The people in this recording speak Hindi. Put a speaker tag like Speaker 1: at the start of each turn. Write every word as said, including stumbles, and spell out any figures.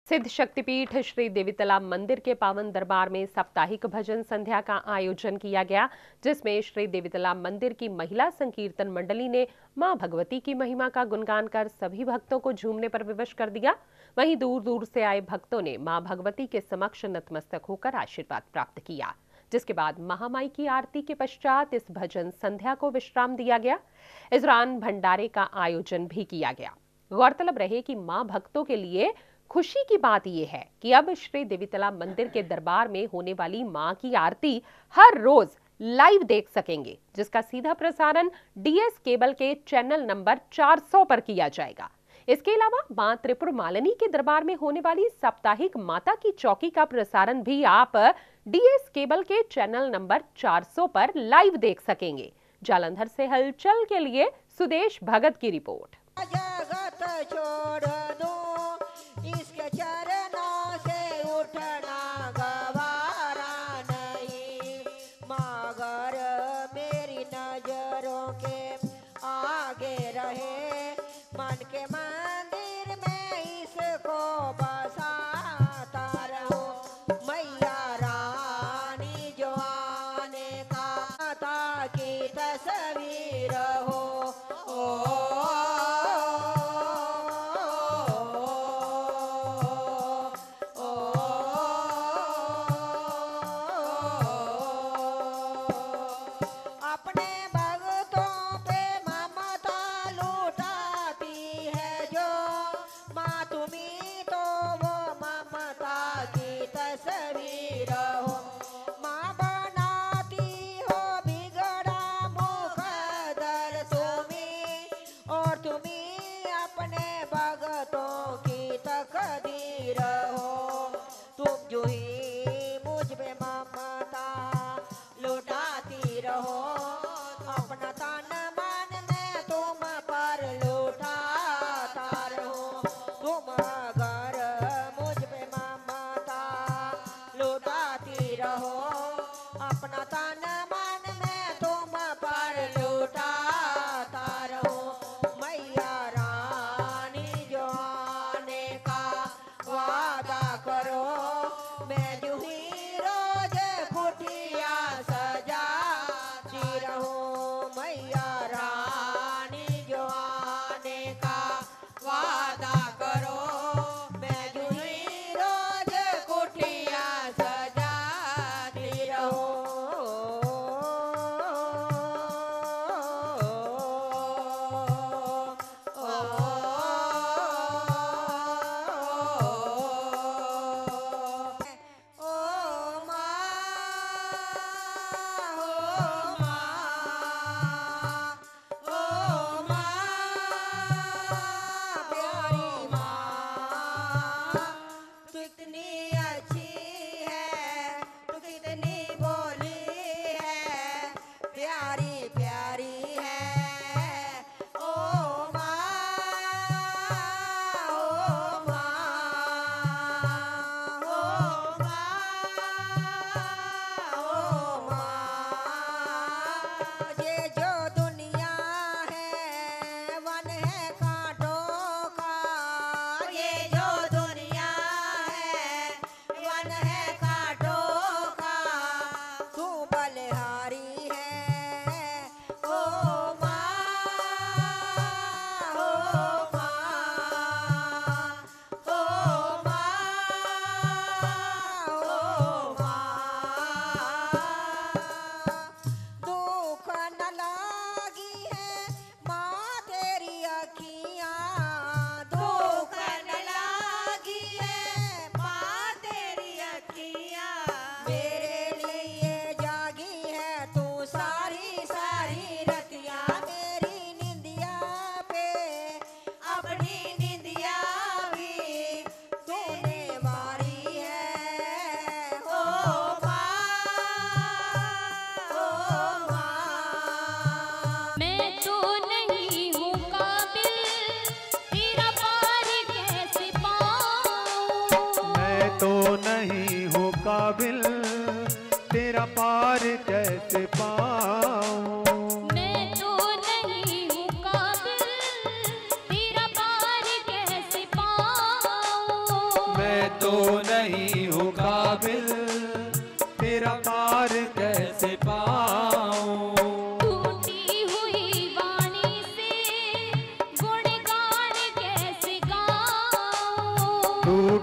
Speaker 1: सिद्ध शक्तिपीठ श्री देवीतला मंदिर के पावन दरबार में साप्ताहिक भजन संध्या का आयोजन किया गया, जिसमें श्री देवीतला मंदिर की महिला संकीर्तन मंडली ने मां भगवती की महिमा का गुणगान कर सभी भक्तों को झूमने पर विवश कर दिया। वहीं दूर दूर से आए भक्तों ने मां भगवती के समक्ष नतमस्तक होकर आशीर्वाद प्राप्त किया, जिसके बाद महामाई की आरती के पश्चात इस भजन संध्या को विश्राम दिया गया। इस दौरान भंडारे का आयोजन भी किया गया। गौरतलब रहे कि मां भक्तों के लिए खुशी की बात यह है कि अब श्री देवीतला मंदिर के दरबार में होने वाली मां की आरती हर रोज लाइव देख सकेंगे, जिसका सीधा प्रसारण डीएस केबल के चैनल नंबर चार सौ पर किया जाएगा। इसके अलावा मां त्रिपुर मालिनी के दरबार में होने वाली साप्ताहिक माता की चौकी का प्रसारण भी आप डीएस केबल के चैनल नंबर चार सौ पर लाइव देख सकेंगे। जालंधर से हलचल के लिए सुदेश भगत की रिपोर्ट।
Speaker 2: मन के मंदिर में इसको बसाता रहो, मैया रानी जो आने का माता की तस्वीर हो। ओ, ओ, अपने भक्तों पे ममता लूटाती है जो माँ, तुम्ही तो वो ममता की तस्वीर हो। माँ बनाती हो बिगड़ा मुकद्दर तुम्ही, और तुम्ही अपने भक्तों की तकदीर हो। तुम जो ही मुझ पे ममता लुटाती रहो, अपना तन मन में तुम पर लुटाता रहो। तुम अगर मुझ पे ममता लुटाती रहो, अपना तन मन में तुम पर लुटाता रहो, मैया रानी जो आने का वादा करो। मैं जो ही रोज कुटिया सजाती रहूं, मैया रानी जो आने का वादा करो। मैं जो ही रोज कुटिया सजाती रहूं।
Speaker 3: तो नहीं हूँ काबिल, तेरा पार कैसे पाऊं।
Speaker 4: मैं तो नहीं हूँ काबिल, तेरा पार कैसे पाऊं।
Speaker 3: मैं तो नहीं हूँ काबिल, तेरा पार कैसे पाऊं।
Speaker 4: टूटी हुई वाणी से गुणगान कैसे गाऊं।